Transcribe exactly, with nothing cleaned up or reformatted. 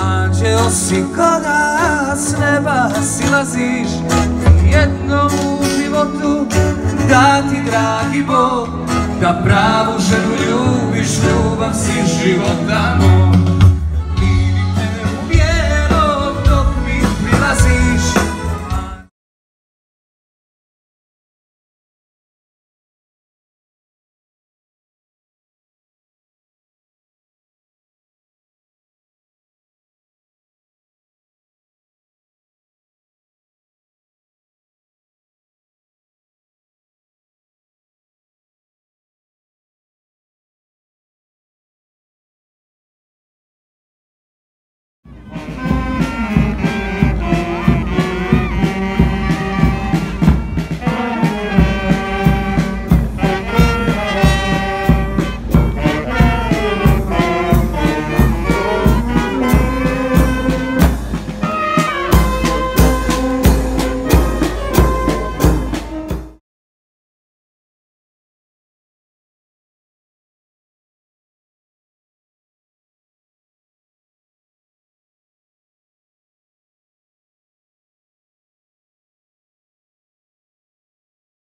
Anđeo si koga s neba silaziš, jednom u životu da ti dragi Bog, da pravu ženu ljubiš, ljubav si života moj.